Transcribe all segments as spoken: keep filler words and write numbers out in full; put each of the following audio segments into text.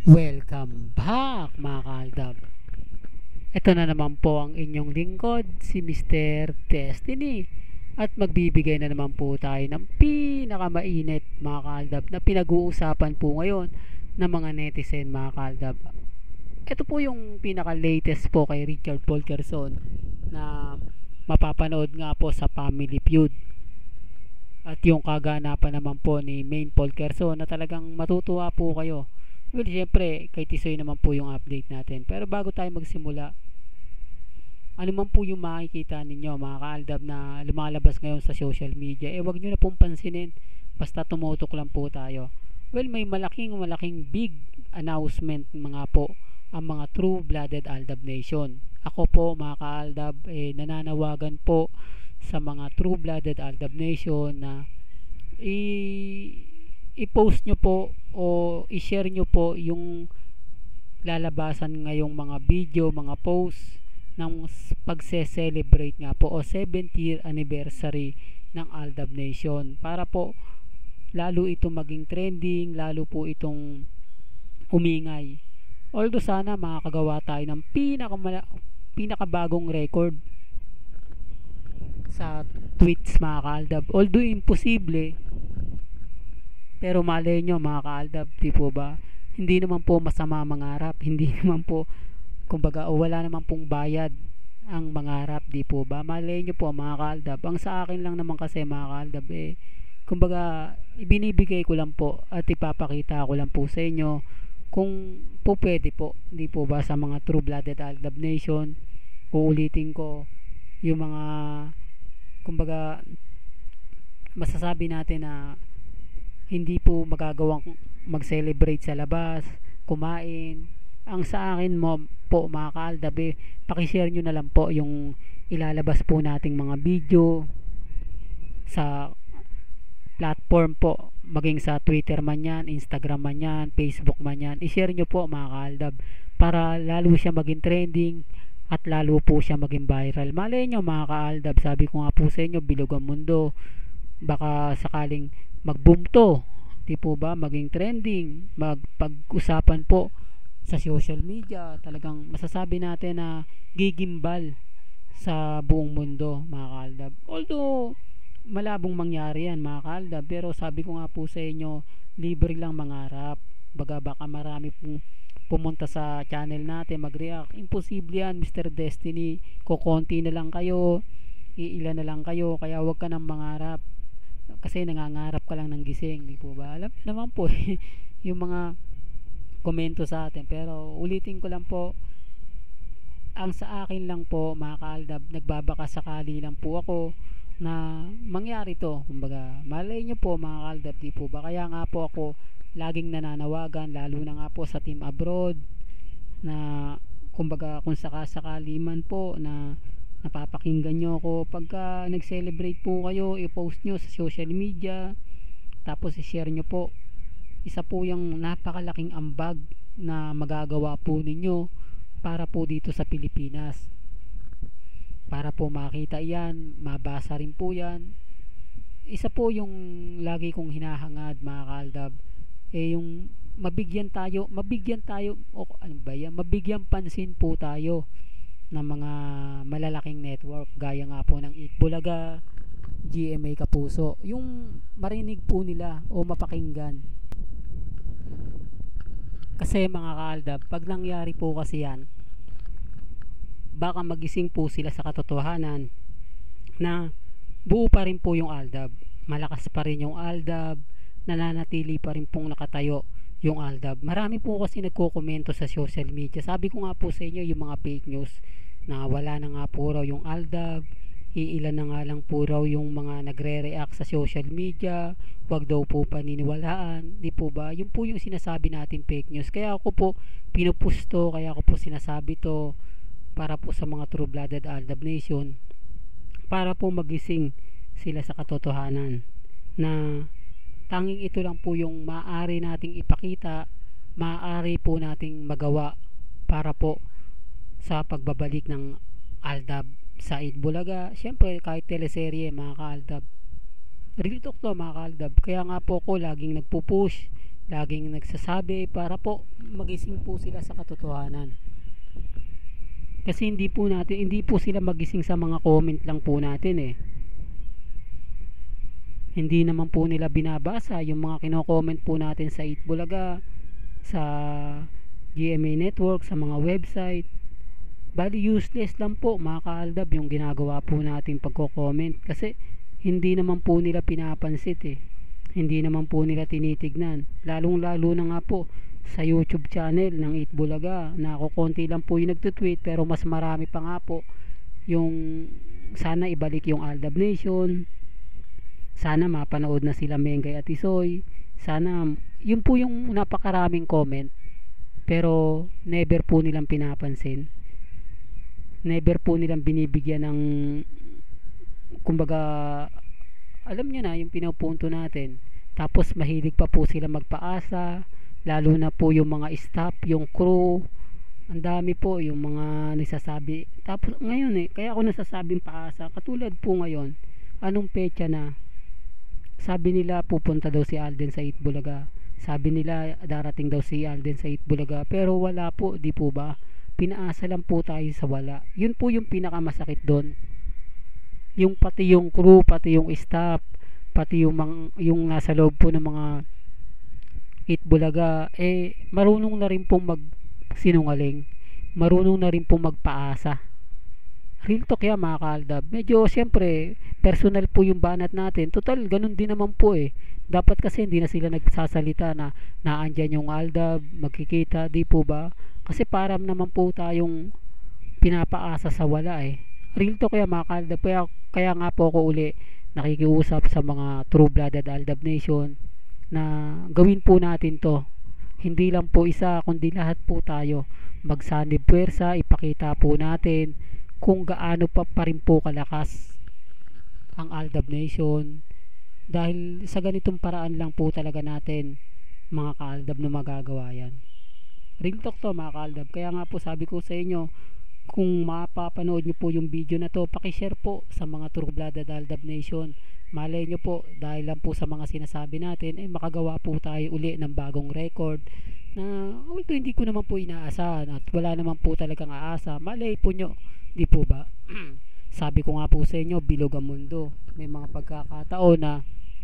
Welcome back mga kaaldab. Ito na naman po ang inyong lingkod, si mister Destiny. At magbibigay na naman po tayo ng pinakamainit mga kaaldab na pinag-uusapan po ngayon ng mga netizen mga kaaldab. Ito po yung pinaka-latest po kay Richard Polkerson na mapapanood nga po sa Family Feud. At yung kaganapan naman po ni Main Polkerson na talagang matutuwa po kayo. Well, syempre, kay Tisoy naman po yung update natin. Pero bago tayo magsimula, ano man po yung makikita ninyo, mga kaaldab na lumalabas ngayon sa social media, eh wag nyo na pong pansinin. Basta tumutok lang po tayo. Well, may malaking malaking big announcement mga po ang mga true-blooded Aldab Nation. Ako po, mga kaaldab, eh, nananawagan po sa mga true-blooded Aldab Nation na i- i-post nyo po o i-share nyo po yung lalabasan ngayong mga video, mga posts ng pagse-celebrate nga po o seventh year anniversary ng Aldab Nation para po lalo itong maging trending, lalo po itong umingay. Although sana makakagawa tayo ng pinaka pinakabagong record sa tweets mga kaaldab. Although imposible, pero malay nyo mga kaaldab, di po ba? Hindi naman po masama mangarap, hindi naman po, kumbaga, o wala naman pong bayad ang mangarap, di po ba? Malay nyo po mga kaaldab. Ang sa akin lang naman kasi mga kaaldab, eh, kumbaga, ibinibigay ko lang po at ipapakita ko lang po sa inyo kung po pwede po, di po ba, sa mga true-blooded Aldab Nation. Uulitin ko yung mga, kumbaga, masasabi natin na hindi po magagawang mag-celebrate sa labas, kumain. Ang sa akin mo po mga kaaldab, eh, pakishare nyo na lang po yung ilalabas po nating mga video sa platform po, maging sa Twitter man yan, Instagram man yan, Facebook man yan. I-share nyo po mga kaaldab para lalo siya maging trending at lalo po siya maging viral. Malay nyo mga kaaldab, sabi ko nga po sa inyo, bilog ang mundo, baka sakaling mag-boom to, di po ba, maging trending, magpag-usapan po sa social media, talagang masasabi natin na gigimbal sa buong mundo mga kaaldab. Although malabong mangyari yan mga kaaldab, pero sabi ko nga po sa inyo, libre lang mangarap. Baga baka marami pong pumunta sa channel natin mag-react, imposible yan mister Destiny, kukonti na lang kayo, iilan na lang kayo, kaya wag ka nang mangarap kasi nangangarap ka lang ng gising, di po ba? Alam niyo naman po yung mga komento sa atin, pero ulitin ko lang po, ang sa akin lang po mga kaaldab, nagbabaka sakali lang po ako na mangyari to. Kumbaga, malay nyo po mga kaaldab, di po ba? Kaya nga po ako laging nananawagan, lalo na nga po sa team abroad, na kumbaga kung sakasakali man po na napapakinggan nyo ako, pagka nag-celebrate po kayo, i-post nyo sa social media, tapos i-share nyo po. Isa po yung napakalaking ambag na magagawa po ninyo para po dito sa Pilipinas. Para po makita yan, mabasa rin po yan. Isa po yung lagi kong hinahangad mga kaaldab, eh yung mabigyan tayo, mabigyan tayo, o ano ba yan, mabigyan pansin po tayo ng mga malalaking network gaya nga po ng Eat Bulaga, G M A Kapuso, yung marinig po nila o mapakinggan. Kasi mga kaaldab, pag nangyari po kasi yan, baka magising po sila sa katotohanan na buo pa rin po yung Aldab, malakas pa rin yung Aldab, nananatili pa rin pong nakatayo yung Aldab. Marami po kasi nagko-komento sa social media, sabi ko nga po sa inyo, yung mga fake news na wala na nga po raw yung Aldab, iilan na nga lang po raw yung mga nagre-react sa social media, wag daw po paniniwalaan, di po ba? Yun po yung sinasabi natin fake news. Kaya ako po pinupusto, kaya ako po sinasabi to para po sa mga true-blooded Aldab Nation, para po magising sila sa katotohanan na tanging ito lang po yung maaari nating ipakita, maaari po nating magawa para po sa pagbabalik ng Aldab sa Itbulaga. Siyempre kahit teleserye mga kaaldab, real talk to mga kaaldab. Kaya nga po ko laging nagpupush laging nagsasabi para po magising po sila sa katotohanan. Kasi hindi po natin, hindi po sila magising sa mga comment lang po natin eh. Hindi naman po nila binabasa yung mga kino-comment po natin sa Itbulaga, sa G M A Network, sa mga website. Bali useless lang po mga kaaldab yung ginagawa po natin pagko-comment kasi hindi naman po nila pinapansin eh. Hindi naman po nila tinitignan. Lalong lalo na nga po sa YouTube channel ng Itbulaga na ako konti lang po yung nagtutweet pero mas marami pa nga po yung sana ibalik yung Aldab Nation, sana mapanood na sila Mengay at Isoy, sana yun po yung napakaraming comment pero never po nilang pinapansin, never po nilang binibigyan ng kumbaga alam nyo na yung pinupunto natin. Tapos mahilig pa po sila magpaasa, lalo na po yung mga staff, yung crew, ang dami po yung mga nagsasabi. Tapos ngayon eh, kaya ako nasasabing paasa, katulad po ngayon, anong petsa na sabi nila pupunta daw si Alden sa Itbulaga, sabi nila darating daw si Alden sa Itbulaga, pero wala po, di po ba? Pinaasa lang po tayo sa wala. Yun po yung pinakamasakit doon, yung pati yung crew, pati yung staff, pati yung mga, yung nasa loob po ng mga Itbulaga eh marunong na rin pong magsinungaling, marunong na rin pong magpaasa. Real talk yan mga kaaldab. Medyo siyempre personal po yung banat natin. Total ganun din naman po eh. Dapat kasi hindi na sila nagsasalita na naandyan yung Aldab, magkikita, di po ba? Kasi parang naman po tayong pinapaasa sa wala eh. Real talk yan mga kaaldab. Kaya, kaya nga po ako uli nakikiusap sa mga True Blooded Aldab Nation na gawin po natin to. Hindi lang po isa kundi lahat po tayo magsanib puwersa, ipakita po natin kung gaano pa, pa rin po kalakas ang Aldab Nation, dahil sa ganitong paraan lang po talaga natin mga kaaldab na magagawa yan. Real talk to mga kaaldab. Kaya nga po sabi ko sa inyo, kung mapapanood nyo po yung video na to, pakishare po sa mga True Blooded Aldab Nation. Malay nyo po, dahil lang po sa mga sinasabi natin, eh makagawa po tayo uli ng bagong record na although hindi ko naman po inaasahan at wala naman po talagang aasa. Malay po nyo, di po ba? Sabi ko nga po sa inyo, bilog ang mundo. May mga pagkakataon na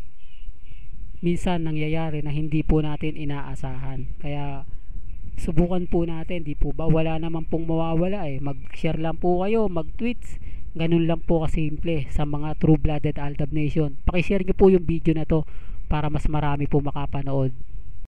minsan nangyayari na hindi po natin inaasahan. Kaya subukan po natin, di po ba? Wala naman pong mawawala eh. Mag-share lang po kayo, mag-tweets. Ganun lang po kasimple sa mga True Blooded Aldab Nation. Pakishare nyo po yung video na to para mas marami po makapanood.